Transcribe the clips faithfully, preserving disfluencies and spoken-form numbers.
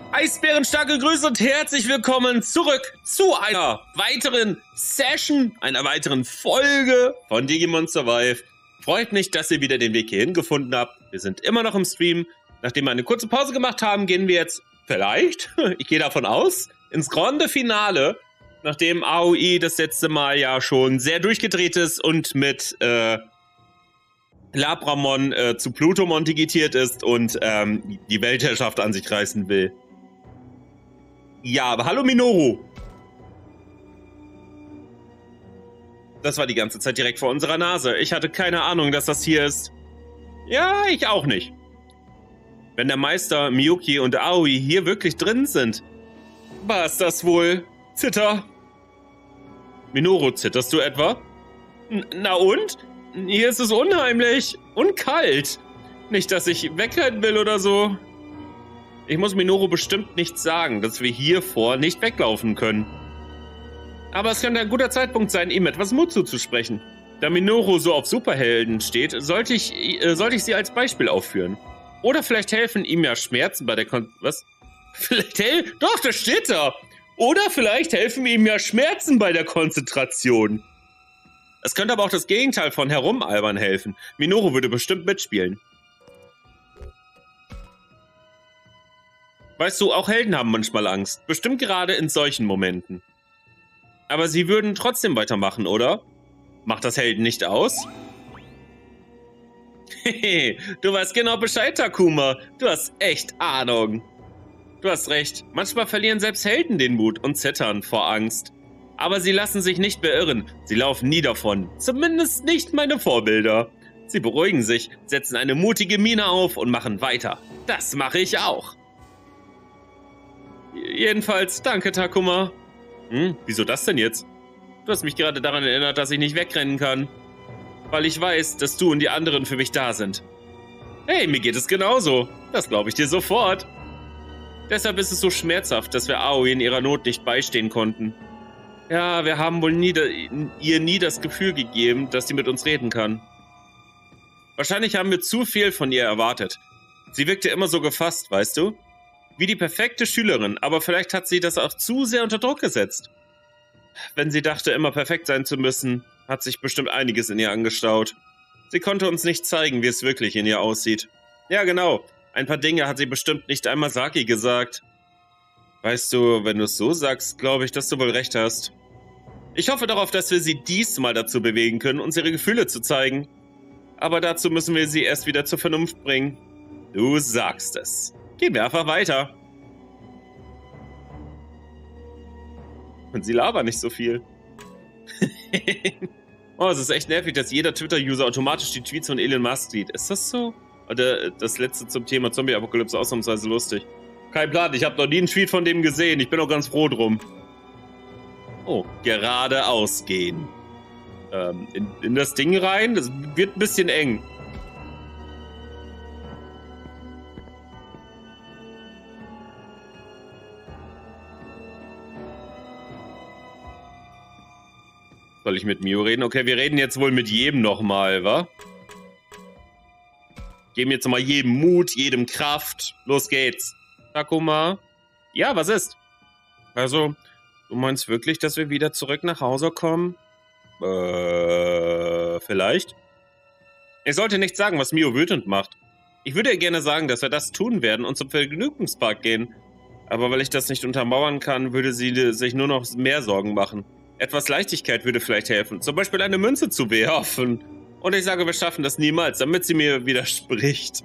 Eisbärenstarke Grüße und herzlich willkommen zurück zu einer weiteren Session, einer weiteren Folge von Digimon Survive. Freut mich, dass ihr wieder den Weg hierhin gefunden habt. Wir sind immer noch im Stream. Nachdem wir eine kurze Pause gemacht haben, gehen wir jetzt vielleicht, ich gehe davon aus, ins Grande Finale. Nachdem A O I das letzte Mal ja schon sehr durchgedreht ist und mit äh, Labramon äh, zu Plutomon digitiert ist und ähm, die Weltherrschaft an sich reißen will. Ja, aber hallo Minoru. Das war die ganze Zeit direkt vor unserer Nase. Ich hatte keine Ahnung, dass das hier ist. Ja, ich auch nicht. Wenn der Meister, Miyuki und Aoi hier wirklich drin sind, war es das wohl? Zitter. Minoru, zitterst du etwa? N na und? Hier ist es unheimlich und kalt. Nicht, dass ich wegrennen will oder so. Ich muss Minoru bestimmt nicht sagen, dass wir hier vor nicht weglaufen können. Aber es könnte ein guter Zeitpunkt sein, ihm etwas Mut zuzusprechen. Da Minoru so auf Superhelden steht, sollte ich, äh, sollte ich sie als Beispiel aufführen. Oder vielleicht helfen ihm ja Schmerzen bei der Kon... Was? Vielleicht helfen... Doch, das steht da! Oder vielleicht helfen ihm ja Schmerzen bei der Konzentration. Es könnte aber auch das Gegenteil von herumalbern helfen. Minoru würde bestimmt mitspielen. Weißt du, auch Helden haben manchmal Angst. Bestimmt gerade in solchen Momenten. Aber sie würden trotzdem weitermachen, oder? Macht das Helden nicht aus? Hehe, du weißt genau Bescheid, Takuma. Du hast echt Ahnung. Du hast recht. Manchmal verlieren selbst Helden den Mut und zittern vor Angst. Aber sie lassen sich nicht beirren. Sie laufen nie davon. Zumindest nicht meine Vorbilder. Sie beruhigen sich, setzen eine mutige Miene auf und machen weiter. Das mache ich auch. Jedenfalls, danke, Takuma. Hm, wieso das denn jetzt? Du hast mich gerade daran erinnert, dass ich nicht wegrennen kann. Weil ich weiß, dass du und die anderen für mich da sind. Hey, mir geht es genauso. Das glaube ich dir sofort. Deshalb ist es so schmerzhaft, dass wir Aoi in ihrer Not nicht beistehen konnten. Ja, wir haben wohl nie ihr nie das Gefühl gegeben, dass sie mit uns reden kann. Wahrscheinlich haben wir zu viel von ihr erwartet. Sie wirkte immer so gefasst, weißt du? Wie die perfekte Schülerin, aber vielleicht hat sie das auch zu sehr unter Druck gesetzt. Wenn sie dachte, immer perfekt sein zu müssen, hat sich bestimmt einiges in ihr angestaut. Sie konnte uns nicht zeigen, wie es wirklich in ihr aussieht. Ja, genau. Ein paar Dinge hat sie bestimmt nicht einmal Saki gesagt. Weißt du, wenn du es so sagst, glaube ich, dass du wohl recht hast. Ich hoffe darauf, dass wir sie diesmal dazu bewegen können, uns ihre Gefühle zu zeigen. Aber dazu müssen wir sie erst wieder zur Vernunft bringen. Du sagst es. Gehen wir einfach weiter. Und sie labern nicht so viel. Oh, es ist echt nervig, dass jeder Twitter-User automatisch die Tweets von Elon Musk sieht. Ist das so? Oder das letzte zum Thema Zombie-Apokalypse ausnahmsweise lustig. Kein Plan, ich habe noch nie einen Tweet von dem gesehen. Ich bin auch ganz froh drum. Oh, geradeaus gehen. Ähm, in, in das Ding rein? Das wird ein bisschen eng. Soll ich mit Mio reden? Okay, wir reden jetzt wohl mit jedem nochmal, wa? Geben jetzt nochmal jedem Mut, jedem Kraft. Los geht's. Takuma? Ja, was ist? Also, du meinst wirklich, dass wir wieder zurück nach Hause kommen? Äh, vielleicht? Ich sollte nicht sagen, was Mio wütend macht. Ich würde ihr gerne sagen, dass wir das tun werden und zum Vergnügungspark gehen. Aber weil ich das nicht untermauern kann, würde sie sich nur noch mehr Sorgen machen. Etwas Leichtigkeit würde vielleicht helfen. Zum Beispiel eine Münze zu werfen. Und ich sage, wir schaffen das niemals, damit sie mir widerspricht.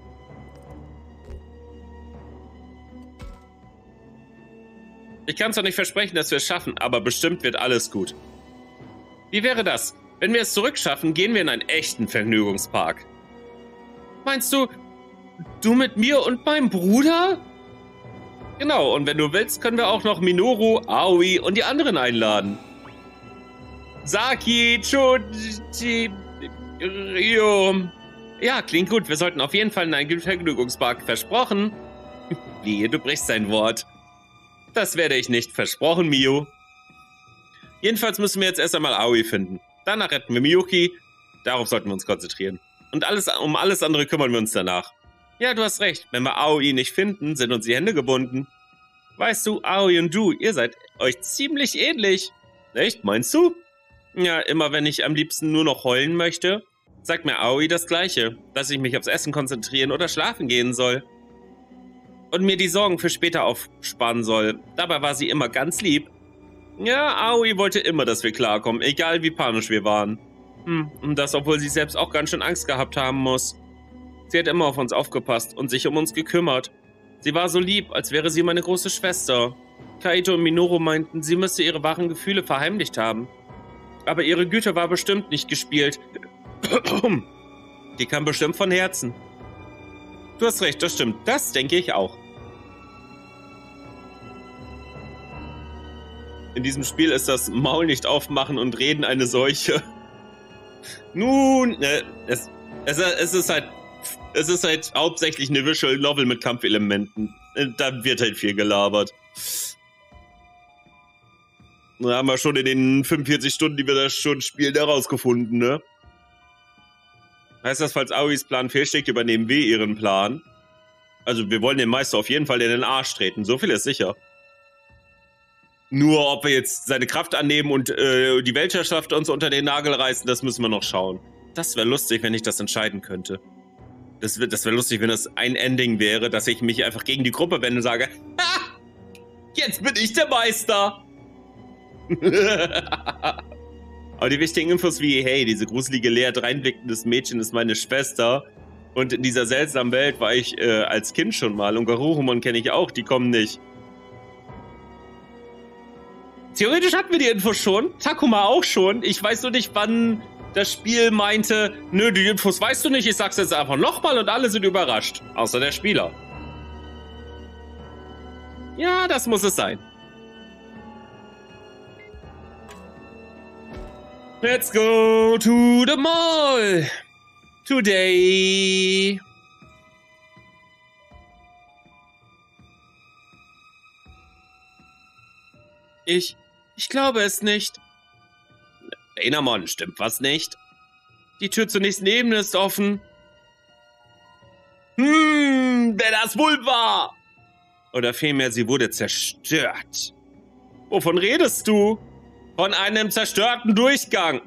Ich kann zwar nicht versprechen, dass wir es schaffen, aber bestimmt wird alles gut. Wie wäre das? Wenn wir es zurückschaffen, gehen wir in einen echten Vergnügungspark. Meinst du, du mit mir und meinem Bruder? Genau, und wenn du willst, können wir auch noch Minoru, Aoi und die anderen einladen. Saki, Choji, Ryo. Ja, klingt gut. Wir sollten auf jeden Fall in einen Vergnügungspark. Versprochen. Wie, du brichst dein Wort. Das werde ich nicht. Versprochen, Mio. Jedenfalls müssen wir jetzt erst einmal Aoi finden. Danach retten wir Miyuki. Darauf sollten wir uns konzentrieren. Und alles, um alles andere kümmern wir uns danach. Ja, du hast recht. Wenn wir Aoi nicht finden, sind uns die Hände gebunden. Weißt du, Aoi und du, ihr seid euch ziemlich ähnlich. Echt, meinst du? Ja, immer wenn ich am liebsten nur noch heulen möchte, sagt mir Aoi das Gleiche, dass ich mich aufs Essen konzentrieren oder schlafen gehen soll. Und mir die Sorgen für später aufsparen soll. Dabei war sie immer ganz lieb. Ja, Aoi wollte immer, dass wir klarkommen, egal wie panisch wir waren. Hm, und das, obwohl sie selbst auch ganz schön Angst gehabt haben muss. Sie hat immer auf uns aufgepasst und sich um uns gekümmert. Sie war so lieb, als wäre sie meine große Schwester. Kaito und Minoru meinten, sie müsste ihre wahren Gefühle verheimlicht haben. Aber ihre Güte war bestimmt nicht gespielt. Die kam bestimmt von Herzen. Du hast recht, das stimmt. Das denke ich auch. In diesem Spiel ist das Maul nicht aufmachen und reden eine Seuche. Nun, äh, es, es, es ist halt, es ist halt hauptsächlich eine Visual Novel mit Kampfelementen. Da wird halt viel gelabert. Da haben wir schon in den fünfundvierzig Stunden, die wir das schon spielen, herausgefunden, ne? Heißt das, falls Aois Plan fehlschlägt, übernehmen wir ihren Plan? Also, wir wollen den Meister auf jeden Fall in den Arsch treten. So viel ist sicher. Nur, ob wir jetzt seine Kraft annehmen und äh, die Weltherrschaft uns unter den Nagel reißen, das müssen wir noch schauen. Das wäre lustig, wenn ich das entscheiden könnte. Das, das wäre lustig, wenn das ein Ending wäre, dass ich mich einfach gegen die Gruppe wende und sage, ha! Jetzt bin ich der Meister! Aber die wichtigen Infos wie, hey, diese gruselige, leer dreinblickendes Mädchen ist meine Schwester und in dieser seltsamen Welt war ich äh, als Kind schon mal und Garurumon kenne ich auch, die kommen nicht. Theoretisch hatten wir die Infos schon, Takuma auch schon, ich weiß nur nicht, wann das Spiel meinte, nö, die Infos weißt du nicht, ich sag's jetzt einfach nochmal und alle sind überrascht, außer der Spieler. Ja, das muss es sein. Let's go to the mall today. Ich, ich glaube es nicht. Enamon, stimmt was nicht? Die Tür zur nächsten Ebene ist offen. Hm, wer das wohl war? Oder vielmehr, sie wurde zerstört. Wovon redest du? Von einem zerstörten Durchgang.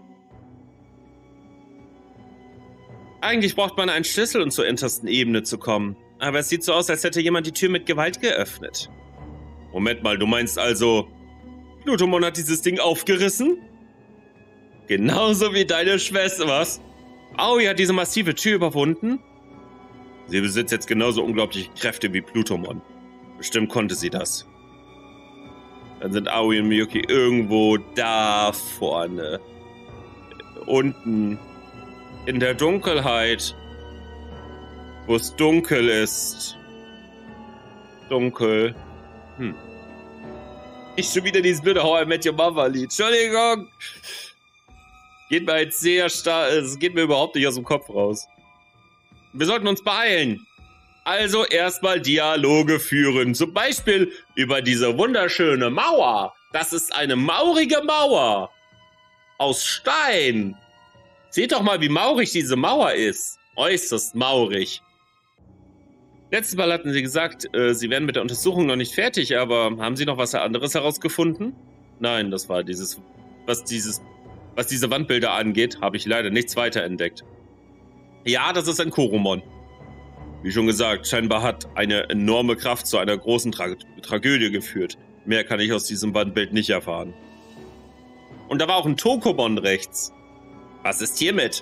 Eigentlich braucht man einen Schlüssel, um zur hintersten Ebene zu kommen. Aber es sieht so aus, als hätte jemand die Tür mit Gewalt geöffnet. Moment mal, du meinst also, Plutomon hat dieses Ding aufgerissen? Genauso wie deine Schwester, was? Aoi hat diese massive Tür überwunden? Sie besitzt jetzt genauso unglaubliche Kräfte wie Plutomon. Bestimmt konnte sie das. Dann sind Aoi und Miyuki irgendwo da vorne. Unten. In der Dunkelheit. Wo es dunkel ist. Dunkel. Hm. Ich schon wieder dieses blöde How I Met Your Mother Lied. Entschuldigung. Geht mir jetzt sehr stark. Es geht mir überhaupt nicht aus dem Kopf raus. Wir sollten uns beeilen. Also erstmal Dialoge führen. Zum Beispiel über diese wunderschöne Mauer. Das ist eine maurige Mauer. Aus Stein. Seht doch mal, wie maurig diese Mauer ist. Äußerst maurig. Letztes Mal hatten Sie gesagt, äh, Sie wären mit der Untersuchung noch nicht fertig, aber haben Sie noch was anderes herausgefunden? Nein, das war dieses, was dieses, was diese Wandbilder angeht, habe ich leider nichts weiter entdeckt. Ja, das ist ein Koromon. Wie schon gesagt, scheinbar hat eine enorme Kraft zu einer großen Tra Tragödie geführt. Mehr kann ich aus diesem Wandbild nicht erfahren. Und da war auch ein Tokomon rechts. Was ist hiermit?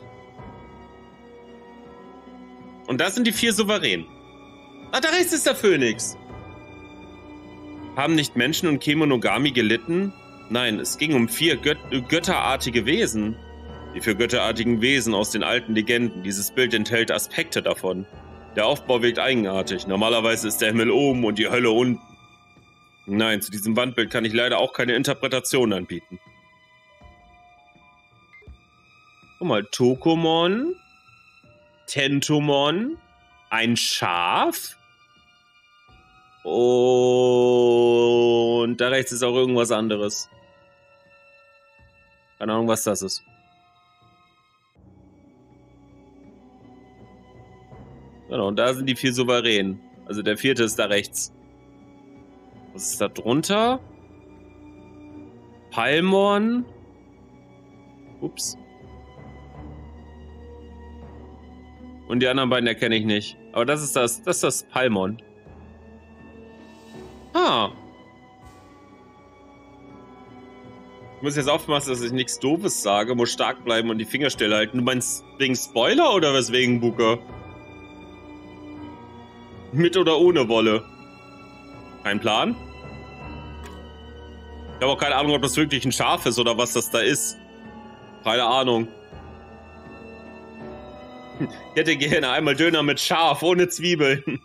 Und da sind die vier Souveränen. Ah, da rechts ist der Phönix. Haben nicht Menschen und Kemonogami gelitten? Nein, es ging um vier Göt götterartige Wesen. Die vier götterartigen Wesen aus den alten Legenden. Dieses Bild enthält Aspekte davon. Der Aufbau wirkt eigenartig. Normalerweise ist der Himmel oben und die Hölle unten. Nein, zu diesem Wandbild kann ich leider auch keine Interpretation anbieten. Guck mal, Tokomon, Tentomon, ein Schaf und da rechts ist auch irgendwas anderes. Keine Ahnung, was das ist. Genau, und da sind die vier souverän. Also der vierte ist da rechts. Was ist da drunter? Palmon. Ups. Und die anderen beiden erkenne ich nicht. Aber das ist das, das ist das Palmon. Ah. Ich muss jetzt aufpassen, dass ich nichts Doofes sage. Muss stark bleiben und die Finger stillhalten. Du meinst wegen Spoiler oder weswegen, Buka? Mit oder ohne Wolle? Kein Plan? Ich habe auch keine Ahnung, ob das wirklich ein Schaf ist oder was das da ist. Keine Ahnung. Ich hätte gerne einmal Döner mit Schaf, ohne Zwiebeln.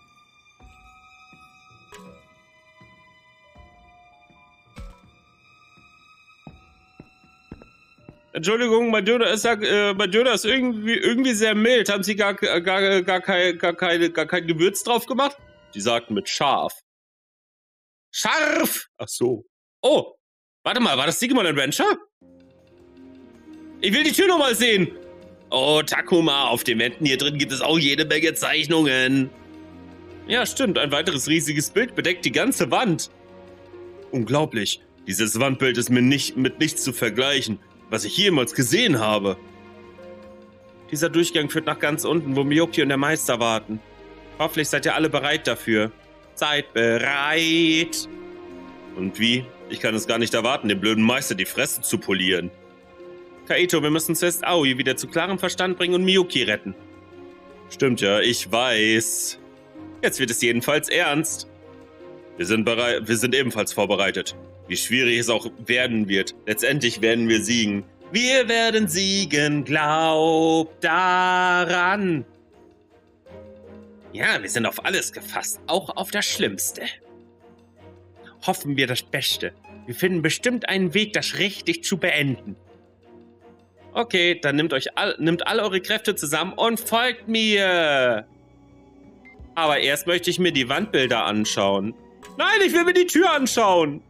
Entschuldigung, mein Döner ist, äh, mein Döner ist irgendwie, irgendwie sehr mild. Haben Sie gar, gar, gar, kein, gar, keine, gar kein Gewürz drauf gemacht? Die sagten mit Schaf. Scharf! Ach so. Oh, warte mal, war das Digimon Adventure? Ich will die Tür nochmal sehen. Oh, Takuma, auf den Wänden hier drin gibt es auch jede Menge Zeichnungen. Ja, stimmt, ein weiteres riesiges Bild bedeckt die ganze Wand. Unglaublich. Dieses Wandbild ist mir nicht, mit nichts zu vergleichen, was ich jemals gesehen habe. Dieser Durchgang führt nach ganz unten, wo Miyoki und der Meister warten. Hoffentlich seid ihr alle bereit dafür. Seid bereit. Und wie? Ich kann es gar nicht erwarten, dem blöden Meister die Fresse zu polieren. Kaito, wir müssen zuerst Aoi wieder zu klarem Verstand bringen und Miyoki retten. Stimmt ja, ich weiß. Jetzt wird es jedenfalls ernst. Wir sind bereit, wir sind ebenfalls vorbereitet. Wie schwierig es auch werden wird. Letztendlich werden wir siegen. Wir werden siegen, glaub daran. Ja, wir sind auf alles gefasst, auch auf das Schlimmste. Hoffen wir das Beste. Wir finden bestimmt einen Weg, das richtig zu beenden. Okay, dann nehmt euch all, nimmt alle eure Kräfte zusammen und folgt mir. Aber erst möchte ich mir die Wandbilder anschauen. Nein, ich will mir die Tür anschauen.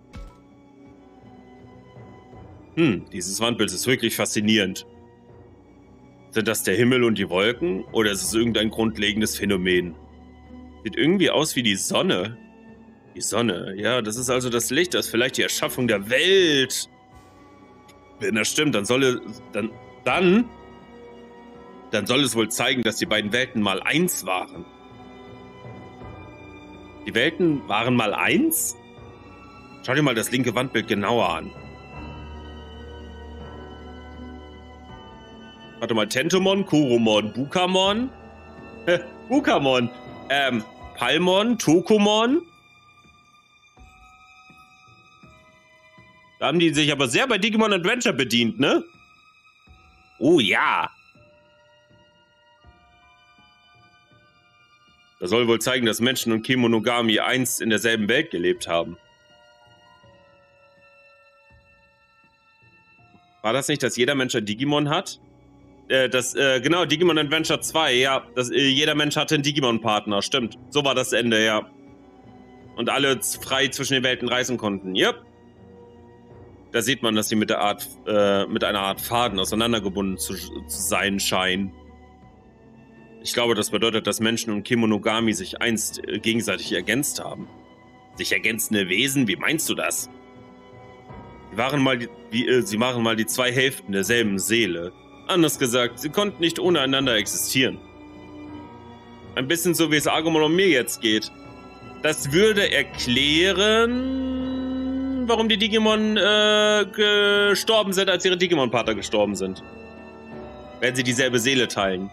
Hm, dieses Wandbild ist wirklich faszinierend. Sind das der Himmel und die Wolken oder ist es irgendein grundlegendes Phänomen? Sieht irgendwie aus wie die Sonne. Die Sonne, ja, das ist also das Licht, das ist vielleicht die Erschaffung der Welt. Wenn das stimmt, dann soll es, dann, dann, dann soll es wohl zeigen, dass die beiden Welten mal eins waren. Die Welten waren mal eins? Schau dir mal das linke Wandbild genauer an. Warte mal, Tentomon, Kuromon, Bukamon, äh, Bukamon, ähm, Palmon, Tokomon. Da haben die sich aber sehr bei Digimon Adventure bedient, ne? Oh ja. Das soll wohl zeigen, dass Menschen und Kemonogami einst in derselben Welt gelebt haben. War das nicht, dass jeder Mensch ein Digimon hat? Äh, das, äh, genau, Digimon Adventure zwei, ja. Das, äh, jeder Mensch hatte einen Digimon-Partner, stimmt. So war das Ende, ja. Und alle frei zwischen den Welten reisen konnten, yep. Da sieht man, dass sie mit, der Art, äh, mit einer Art Faden auseinandergebunden zu, zu sein scheinen. Ich glaube, das bedeutet, dass Menschen und Kemonogami sich einst äh, gegenseitig ergänzt haben. Sich ergänzende Wesen? Wie meinst du das? Sie waren mal die, wie, äh, sie waren mal die zwei Hälften derselben Seele. Anders gesagt, sie konnten nicht ohne einander existieren. Ein bisschen so, wie es Agumon und mir jetzt geht. Das würde erklären, warum die Digimon äh, gestorben sind, als ihre Digimon-Partner gestorben sind. Wenn sie dieselbe Seele teilen.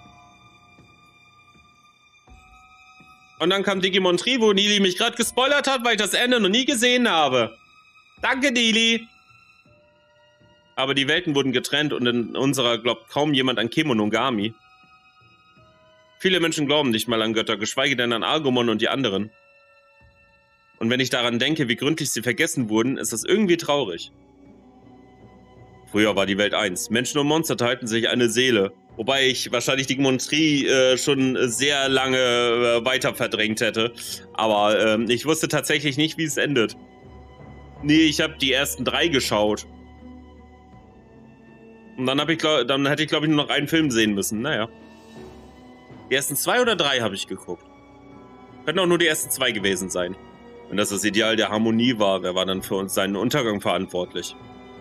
Und dann kam Digimon Tri, wo Nili mich gerade gespoilert hat, weil ich das Ende noch nie gesehen habe. Danke, Nili. Aber die Welten wurden getrennt und in unserer glaubt kaum jemand an Kemonogami. Viele Menschen glauben nicht mal an Götter, geschweige denn an Agumon und die anderen. Und wenn ich daran denke, wie gründlich sie vergessen wurden, ist das irgendwie traurig. Früher war die Welt eins. Menschen und Monster teilten sich eine Seele. Wobei ich wahrscheinlich Digimon Tri äh, schon sehr lange äh, weiter verdrängt hätte. Aber äh, ich wusste tatsächlich nicht, wie es endet. Nee, ich habe die ersten drei geschaut. Und dann, hab ich, glaub, dann hätte ich, glaube ich, nur noch einen Film sehen müssen. Naja. Die ersten zwei oder drei habe ich geguckt. Könnten auch nur die ersten zwei gewesen sein. Wenn das das Ideal der Harmonie war, wer war dann für uns seinen Untergang verantwortlich?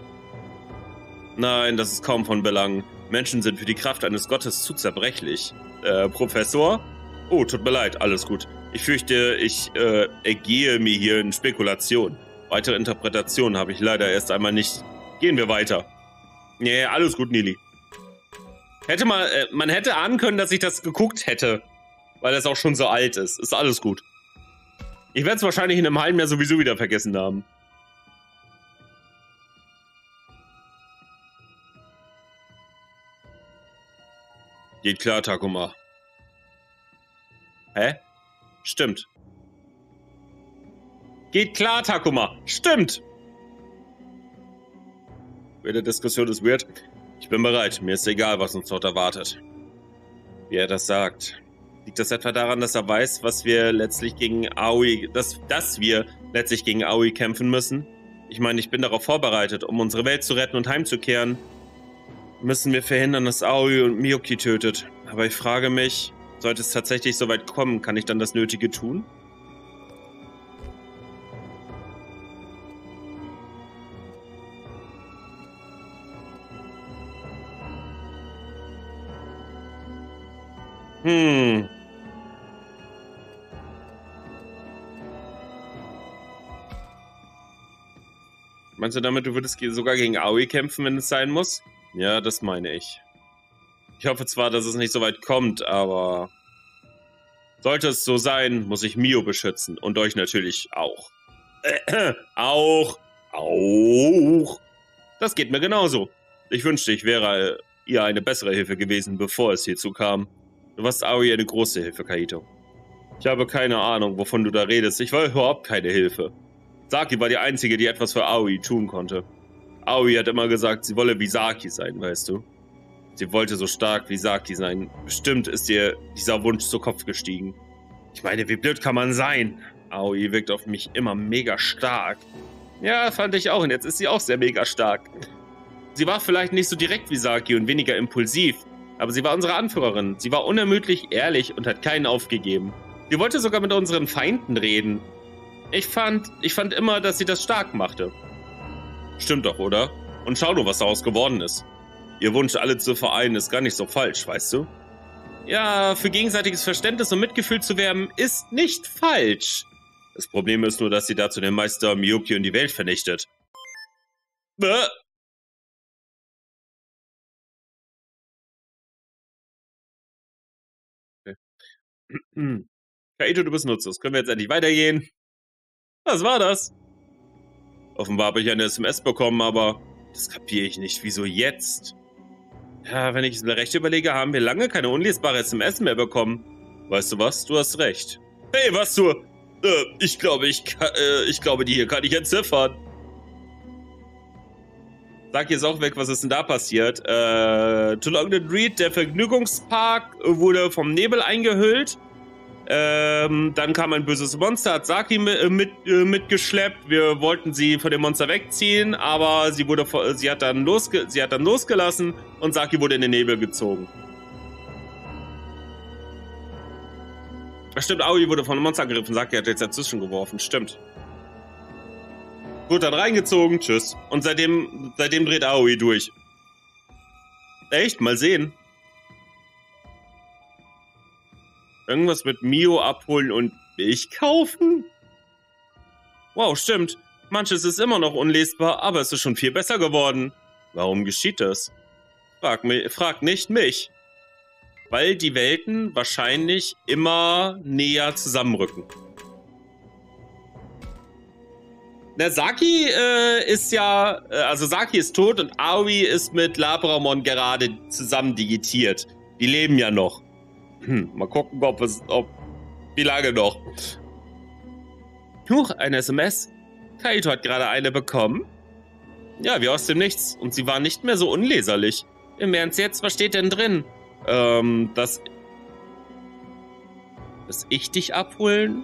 Nein, das ist kaum von Belang. Menschen sind für die Kraft eines Gottes zu zerbrechlich. Äh, Professor? Oh, tut mir leid, alles gut. Ich fürchte, ich äh, ergehe mir hier in Spekulation. Weitere Interpretationen habe ich leider erst einmal nicht. Gehen wir weiter. Nee, alles gut, Nili. Hätte mal, äh, man hätte ahnen können, dass ich das geguckt hätte. Weil es auch schon so alt ist. Ist alles gut. Ich werde es wahrscheinlich in einem halben Jahr sowieso wieder vergessen haben. Geht klar, Takuma. Hä? Stimmt. Geht klar, Takuma. Stimmt. Jede Diskussion ist weird. Ich bin bereit. Mir ist egal, was uns dort erwartet. Wie er das sagt. Liegt das etwa daran, dass er weiß, was wir letztlich gegen Aoi, dass, dass wir letztlich gegen Aoi kämpfen müssen? Ich meine, ich bin darauf vorbereitet, um unsere Welt zu retten und heimzukehren. Müssen wir verhindern, dass Aoi und Miyoki tötet. Aber ich frage mich, sollte es tatsächlich so weit kommen, kann ich dann das Nötige tun? Hm. Meinst du damit, du würdest sogar gegen Aoi kämpfen, wenn es sein muss? Ja, das meine ich. Ich hoffe zwar, dass es nicht so weit kommt, aber sollte es so sein, muss ich Mio beschützen und euch natürlich auch. Äh, auch. Auch. Das geht mir genauso. Ich wünschte, ich wäre ihr eine bessere Hilfe gewesen, bevor es hierzu kam. Du warst Aoi eine große Hilfe, Kaito. Ich habe keine Ahnung, wovon du da redest. Ich war überhaupt keine Hilfe. Saki war die Einzige, die etwas für Aoi tun konnte. Aoi hat immer gesagt, sie wolle wie Saki sein, weißt du? Sie wollte so stark wie Saki sein. Bestimmt ist ihr dieser Wunsch zu Kopf gestiegen. Ich meine, wie blöd kann man sein? Aoi wirkt auf mich immer mega stark. Ja, fand ich auch. Und jetzt ist sie auch sehr mega stark. Sie war vielleicht nicht so direkt wie Saki und weniger impulsiv. Aber sie war unsere Anführerin. Sie war unermüdlich ehrlich und hat keinen aufgegeben. Sie wollte sogar mit unseren Feinden reden. Ich fand, ich fand immer, dass sie das stark machte. Stimmt doch, oder? Und schau nur, was daraus geworden ist. Ihr Wunsch, alle zu vereinen, ist gar nicht so falsch, weißt du? Ja, für gegenseitiges Verständnis und Mitgefühl zu werben, ist nicht falsch. Das Problem ist nur, dass sie dazu den Meister Miyoki und die Welt vernichtet. Bäh. Okay. Kaito, du bist nutzlos. Können wir jetzt endlich weitergehen? Was war das? Offenbar habe ich eine S M S bekommen, aber das kapiere ich nicht. Wieso jetzt? Ja, wenn ich es mir recht überlege, haben wir lange keine unlesbare S M S mehr bekommen. Weißt du was? Du hast recht. Hey, was du? Äh, ich glaube, ich, äh, ich glaube, die hier kann ich entziffern. Sag jetzt auch weg, was ist denn da passiert? Äh, Too Long the Dread, der Vergnügungspark wurde vom Nebel eingehüllt. Ähm, dann kam ein böses Monster, hat Saki mit, mit, äh, mitgeschleppt. Wir wollten sie von dem Monster wegziehen, aber sie, wurde, sie, hat dann losge sie hat dann losgelassen und Saki wurde in den Nebel gezogen. Stimmt, Aoi wurde von einem Monster angegriffen. Saki hat jetzt dazwischen geworfen. Stimmt. Wurde dann reingezogen. Tschüss. Und seitdem, seitdem dreht Aoi durch. Echt? Mal sehen. Irgendwas mit Mio abholen und Milch kaufen? Wow, stimmt. Manches ist immer noch unlesbar, aber es ist schon viel besser geworden. Warum geschieht das? Frag, mich, frag nicht mich. Weil die Welten wahrscheinlich immer näher zusammenrücken. Na, Saki äh, ist ja, äh, also Saki ist tot und Aoi ist mit Labramon gerade zusammen digitiert. Die leben ja noch. Hm, mal gucken, ob es, ob, wie lange noch. Huch, eine S M S. Kaito hat gerade eine bekommen. Ja, wie aus dem Nichts. Und sie war nicht mehr so unleserlich. Im Ernst jetzt, was steht denn drin? Ähm, dass, dass ich dich abholen?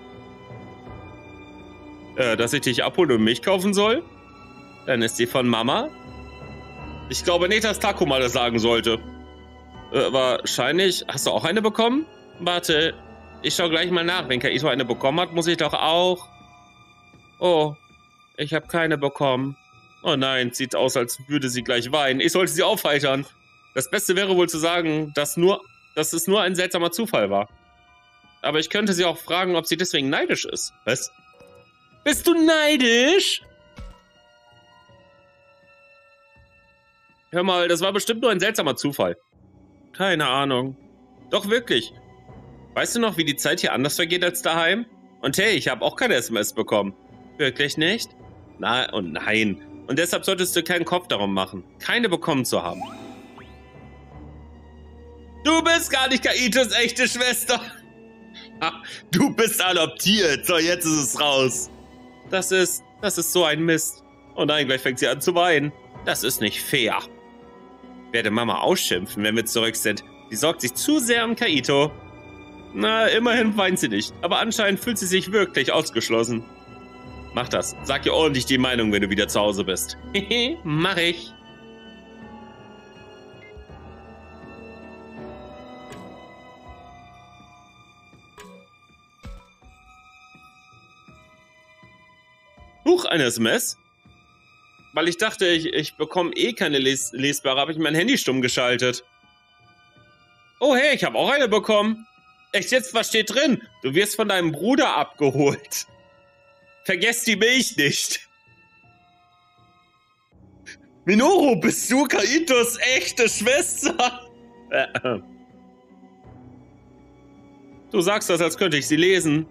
Äh, dass ich dich abholen und Milch kaufen soll? Dann ist sie von Mama? Ich glaube nicht, dass Takuma das sagen sollte. Äh, wahrscheinlich. Hast du auch eine bekommen? Warte, ich schau gleich mal nach. Wenn Kaito eine bekommen hat, muss ich doch auch... Oh, ich habe keine bekommen. Oh nein, sieht aus, als würde sie gleich weinen. Ich sollte sie aufheitern. Das Beste wäre wohl zu sagen, dass, nur, dass es nur ein seltsamer Zufall war. Aber ich könnte sie auch fragen, ob sie deswegen neidisch ist. Was? Bist du neidisch? Hör mal, das war bestimmt nur ein seltsamer Zufall. Keine Ahnung. Doch wirklich. Weißt du noch, wie die Zeit hier anders vergeht als daheim? Und hey, ich habe auch keine S M S bekommen. Wirklich nicht? Na und nein. Und deshalb solltest du keinen Kopf darum machen, keine bekommen zu haben. Du bist gar nicht Kaitos echte Schwester. Ach, du bist adoptiert. So, jetzt ist es raus. Das ist, das ist so ein Mist. Oh nein, gleich fängt sie an zu weinen. Das ist nicht fair. Ich werde Mama ausschimpfen, wenn wir zurück sind. Sie sorgt sich zu sehr um Kaito. Na, immerhin weint sie nicht. Aber anscheinend fühlt sie sich wirklich ausgeschlossen. Mach das. Sag ihr ordentlich die Meinung, wenn du wieder zu Hause bist. Hehe, mach ich. Huch, eine S M S? Weil ich dachte, ich, ich bekomme eh keine les lesbare, habe ich mein Handy stumm geschaltet. Oh hey, ich habe auch eine bekommen. Echt jetzt, was steht drin? Du wirst von deinem Bruder abgeholt. Vergesst die Milch nicht. Minoru, bist du Kaitos echte Schwester? Äh. Du sagst das, als könnte ich sie lesen.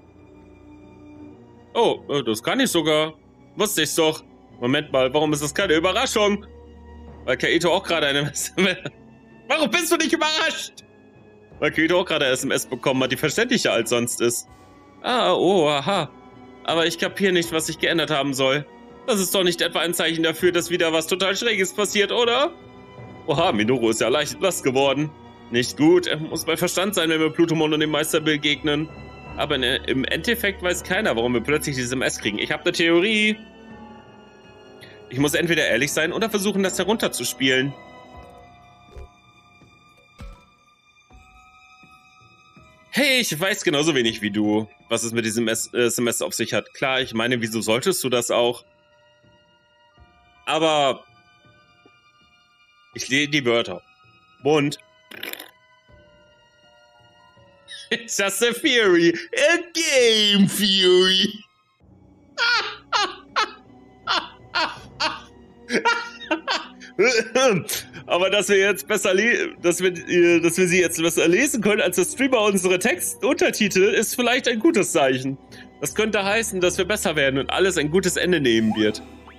Oh, das kann ich sogar. Wusste ich's doch. Moment mal, warum ist das keine Überraschung? Weil Kaito auch gerade eine S M S... Warum bist du nicht überrascht? Weil Kaito auch gerade eine S M S bekommen hat, die verständlicher als sonst ist. Ah, oh, aha. Aber ich kapiere nicht, was sich geändert haben soll. Das ist doch nicht etwa ein Zeichen dafür, dass wieder was total Schräges passiert, oder? Oha, Minoru ist ja leicht blass geworden. Nicht gut, er muss bei Verstand sein, wenn wir Plutomon und dem Meister begegnen. Aber ne, im Endeffekt weiß keiner, warum wir plötzlich diese S M S kriegen. Ich habe eine Theorie. Ich muss entweder ehrlich sein oder versuchen, das herunterzuspielen. Hey, ich weiß genauso wenig wie du, was es mit diesem S M S auf sich hat. Klar, ich meine, wieso solltest du das auch? Aber ich sehe die Wörter. Bunt. It's just a theory. A game theory. Aber dass wir jetzt besser dass wir, dass wir sie jetzt besser lesen können als der Streamer unsere Textuntertitel, ist vielleicht ein gutes Zeichen. Das könnte heißen, dass wir besser werden und alles ein gutes Ende nehmen wird.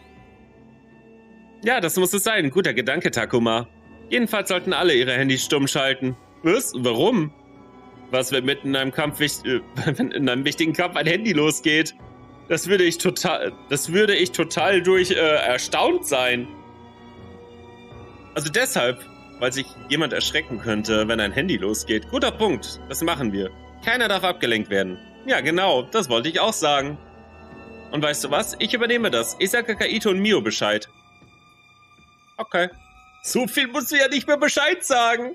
Ja, das muss es sein. Guter Gedanke, Takuma. Jedenfalls sollten alle ihre Handys stumm schalten. Was? Warum? Was, wenn mitten in einem Kampf, wenn in einem wichtigen Kampf ein Handy losgeht? Das würde ich total, das würde ich total durch äh, erstaunt sein. Also deshalb, weil sich jemand erschrecken könnte, wenn ein Handy losgeht. Guter Punkt, das machen wir. Keiner darf abgelenkt werden. Ja, genau, das wollte ich auch sagen. Und weißt du was? Ich übernehme das. Ich sage Kaito und Mio Bescheid. Okay. So viel musst du ja nicht mehr Bescheid sagen.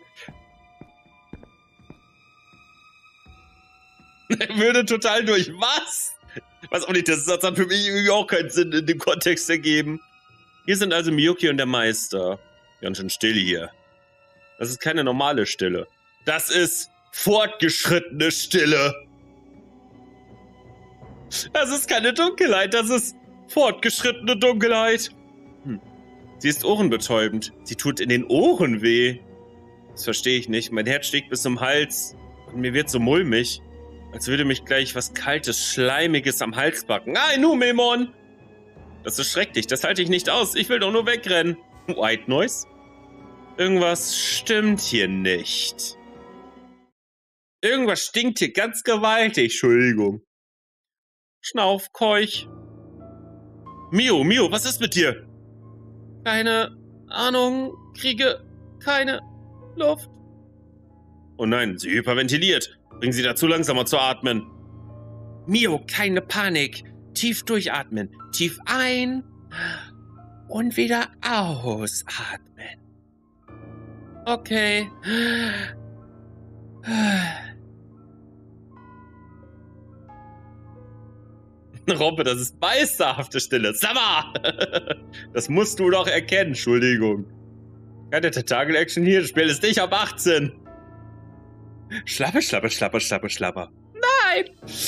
Er würde total durch. Was? Was auch nicht, das Satz hat für mich irgendwie auch keinen Sinn in dem Kontext ergeben. Hier sind also Miyuki und der Meister. Ganz schön still hier. Das ist keine normale Stille. Das ist fortgeschrittene Stille. Das ist keine Dunkelheit, das ist fortgeschrittene Dunkelheit. Hm. Sie ist ohrenbetäubend. Sie tut in den Ohren weh. Das verstehe ich nicht. Mein Herz schlägt bis zum Hals und mir wird so mulmig. Als würde mich gleich was Kaltes, Schleimiges am Hals packen. Ah, Numemon! Das ist schrecklich, das halte ich nicht aus. Ich will doch nur wegrennen. White Noise? Irgendwas stimmt hier nicht. Irgendwas stinkt hier ganz gewaltig. Entschuldigung. Schnauf, keuch. Mio, Mio, was ist mit dir? Keine Ahnung, kriege keine Luft. Oh nein, sie hyperventiliert. Bringen Sie dazu, langsamer zu atmen. Mio, keine Panik. Tief durchatmen. Tief ein und wieder ausatmen. Okay. Robbe, das ist meisterhafte Stille. Summer! Das musst du doch erkennen, Entschuldigung. Keine Tentakel-Action hier, das Spiel ist nicht ab achtzehn. Schlappe, schlappe, schlappe, schlappe, schlappe. Nein!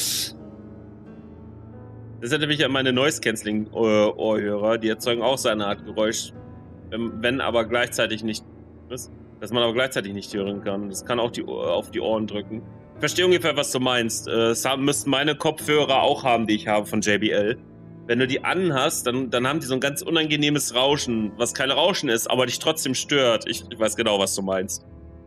Das erinnert mich an meine Noise-Canceling-Ohrhörer. Die erzeugen auch so eine Art Geräusch. Wenn aber gleichzeitig nicht... Was? Dass man aber gleichzeitig nicht hören kann. Das kann auch die, auf die Ohren drücken. Ich verstehe ungefähr, was du meinst. Das haben, müssten meine Kopfhörer auch haben, die ich habe von J B L. Wenn du die anhast, dann, dann haben die so ein ganz unangenehmes Rauschen, was kein Rauschen ist, aber dich trotzdem stört. Ich, ich weiß genau, was du meinst.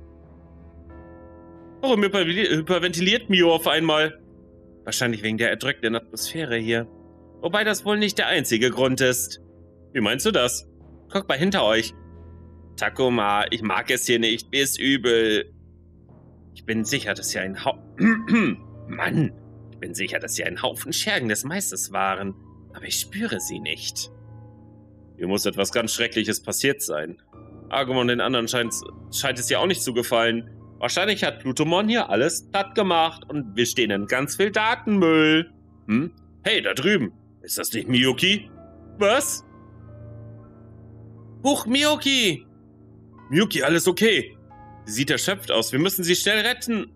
Warum hyperventiliert Mio auf einmal? Wahrscheinlich wegen der erdrückenden Atmosphäre hier. Wobei das wohl nicht der einzige Grund ist. Wie meinst du das? Guck mal hinter euch. Takuma, ich mag es hier nicht. Mir ist übel. Ich bin sicher, dass hier ein Haufen... Mann, ich bin sicher, dass hier ein Haufen Schergen des Meisters waren. Aber ich spüre sie nicht. Hier muss etwas ganz Schreckliches passiert sein. Agumon und den anderen scheint, scheint es ja auch nicht zu gefallen. Wahrscheinlich hat Plutomon hier alles platt gemacht und wir stehen in ganz viel Datenmüll. Hm? Hey, da drüben. Ist das nicht Miyuki? Was? Huch, Miyuki! Miyuki, alles okay. Sie sieht erschöpft aus. Wir müssen sie schnell retten.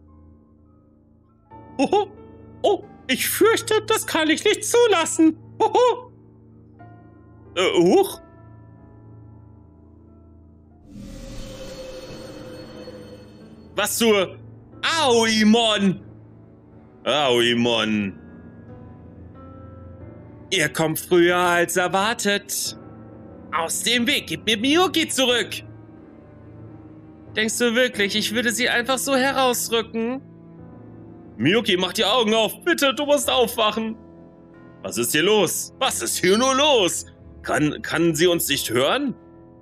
Hoho. Oh, ich fürchte, das kann ich nicht zulassen. Hoho. Äh, huch. Was zur... Aoimon! Aoimon. Ihr kommt früher als erwartet. Aus dem Weg, gib mir Miyuki zurück. Denkst du wirklich, ich würde sie einfach so herausrücken? Miyuki, mach die Augen auf. Bitte, du musst aufwachen. Was ist hier los? Was ist hier nur los? Kann, kann sie uns nicht hören?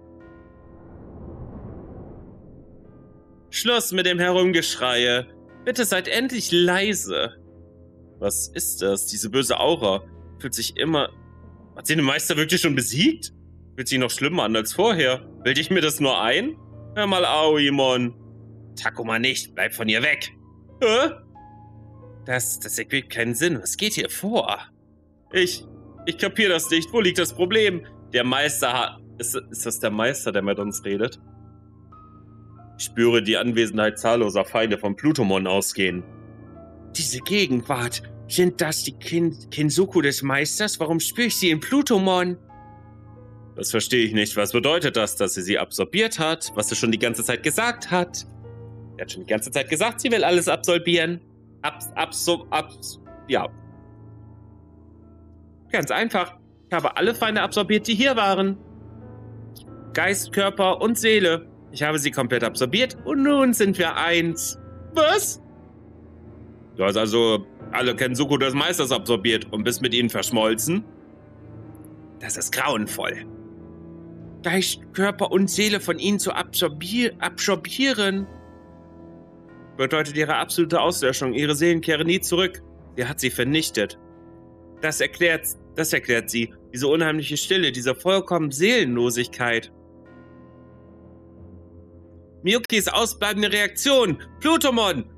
Schluss mit dem Herumgeschreie. Bitte seid endlich leise. Was ist das? Diese böse Aura fühlt sich immer... Hat sie den Meister wirklich schon besiegt? Fühlt sich noch schlimmer an als vorher. Bilde ich mir das nur ein? Hör mal, Aoimon. Takuma nicht, bleib von ihr weg. Hä? Das, das ergibt keinen Sinn. Was geht hier vor? Ich, ich kapier das nicht. Wo liegt das Problem? Der Meister hat... Ist, ist das der Meister, der mit uns redet? Ich spüre die Anwesenheit zahlloser Feinde von Plutomon ausgehen. Diese Gegenwart, sind das die Kin Kinsuku des Meisters? Warum spüre ich sie in Plutomon? Das verstehe ich nicht. Was bedeutet das, dass sie sie absorbiert hat? Was sie schon die ganze Zeit gesagt hat? Sie hat schon die ganze Zeit gesagt, sie will alles absorbieren. Abs, absor, abs, ja. Ganz einfach. Ich habe alle Feinde absorbiert, die hier waren. Geist, Körper und Seele. Ich habe sie komplett absorbiert und nun sind wir eins. Was? Du hast also alle Kensuku des Meisters absorbiert und bist mit ihnen verschmolzen? Das ist grauenvoll. Geist, Körper und Seele von ihnen zu absorbier absorbieren. Bedeutet ihre absolute Auslöschung. Ihre Seelen kehren nie zurück. Sie hat sie vernichtet. Das erklärt, das erklärt sie. Diese unheimliche Stille, diese vollkommene Seelenlosigkeit. Miyukis ausbleibende Reaktion. Plutomon,